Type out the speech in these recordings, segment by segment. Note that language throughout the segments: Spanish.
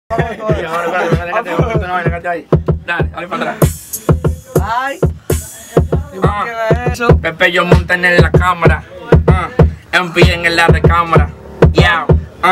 Dale, para atrás. Ay. Pepe yo montan en la cámara. Envíen en la recámara. Yeah.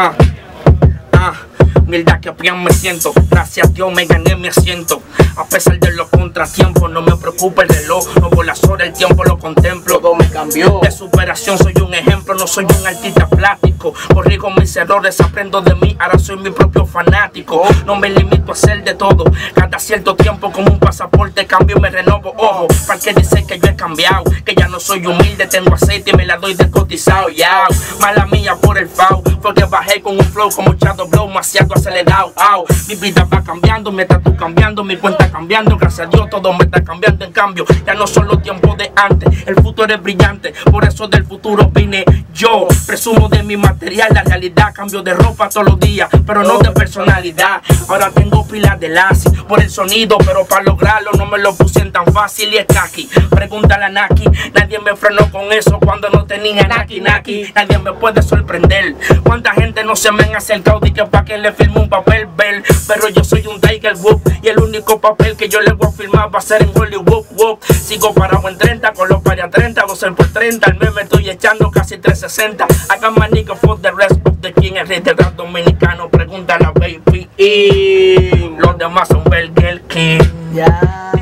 Humildad que bien me siento, gracias a Dios me gané mi asiento. A pesar de los contratiempos, no me preocupa el reloj, no por las horas, el tiempo lo contemplo. Todo me cambió. De superación soy un ejemplo, no soy un artista plástico. Corrijo mis errores, aprendo de mí, ahora soy mi propio fanático. No me limito a hacer de todo, cada cierto tiempo como un pasaporte cambio y me renovo. Ojo, para que dice que yo he cambiado, que ya no soy humilde, tengo aceite y me la doy descotizado. Ya, mala mía por el FAO, fue que bajé con un flow como Shadow Blow, demasiado acelerado. Mi vida va cambiando, me está tú cambiando, mi cuenta cambiando, gracias a Dios todo me está cambiando. En cambio, ya no son los tiempos de antes, el futuro es brillante, por eso del futuro vine yo. Presumo de mi material, la realidad, cambio de ropa todos los días, pero no de personalidad. Ahora tengo pilas de lazi por el sonido, pero para lograrlo no me lo pusieron tan fácil y es kaki. Pregúntale a Naki, nadie me frenó con eso cuando no tenía Naki. Nadie me puede sorprender. Cuánta gente no se me han acercado y que pa' que le firme un papel, pero yo soy un Tiger Whoop y el único papel que yo le voy a firmar va a ser en Hollywood. Sigo parado en 30 con los pares a 30, 12 por 30, al mes me estoy echando casi 360. I got my nigga for the rest of the king, el rey del rap dominicano, pregúntale a Baby. Y los demás son Burger King. Ya.